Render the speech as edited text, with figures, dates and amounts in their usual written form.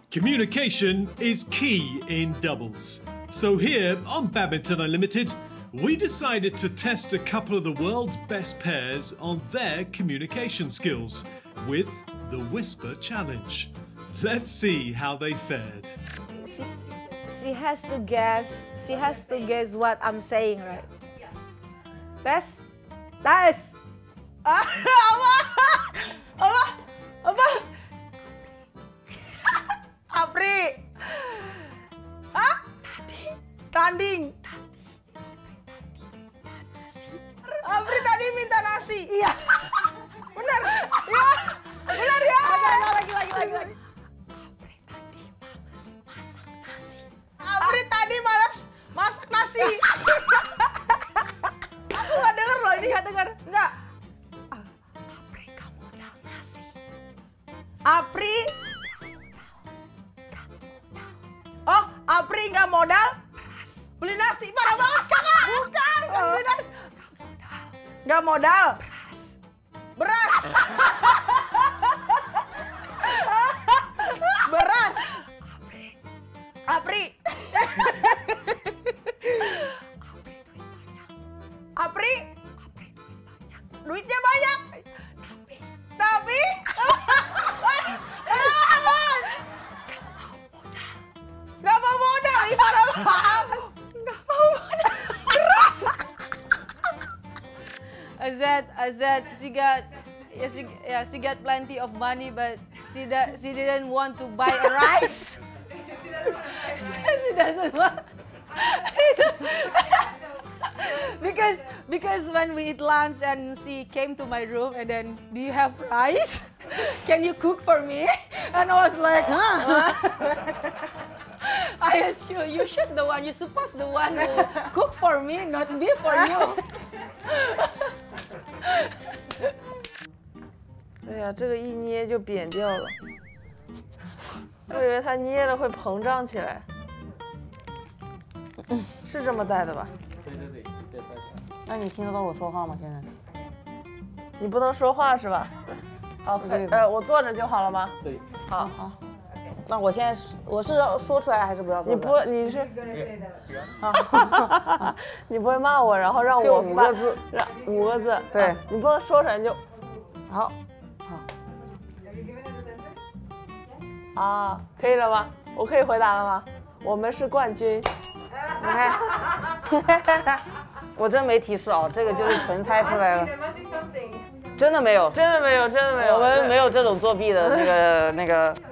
Communication is key in doubles. So here on Badminton Unlimited, we decided to test a couple of the world's best pairs on their communication skills with the Whisper Challenge. Let's see how they fared. She has to guess. She has to guess what I'm saying, right? Tes, tes. Apa? Apri. Hah? Tanding. Apri tadi minta nasi. Iya. Benar. Ya. Benar ya. Lagi. Apri tadi malas masak nasi. Aku nggak denger loh ini. Nggak denger. Nggak. Apri nggak modal nasi. Apri. Oh, Apri nggak modal beli nasi. Parah banget kakak. Bukan beli nasi. Nggak modal. Beras. Beras. Apri. Apri. Duitnya banyak. Tapi. Gak mau modal. Ibarat paham. Gak mau modal. Beras. Azad, she got plenty of money, but she didn't want to buy a rice. She doesn't want. because when we eat lunch and she came to my room and then, do you have rice? Can you cook for me? And I was like, huh? I assure you should the one, you're supposed the one who cook for me, not me for you. 哎呀，这个一捏就扁掉了。我以为它捏了会膨胀起来。是这么戴的吧？ 对， 那你听得到我说话吗？现在？ 你不能说话是吧？好，我坐着就好了吗？ 对。 好。 那我现在我是要说出来还是不要说出来？ 你是。你不会骂我，然后让我就5个字， 让5个字。 对， 你不能说出来你就。好。啊，可以了吗？我可以回答了吗？我们是冠军。 你看，我真没提示哦，这个就是纯猜出来了。真的没有， 真的没有， 我们没有这种作弊的那个。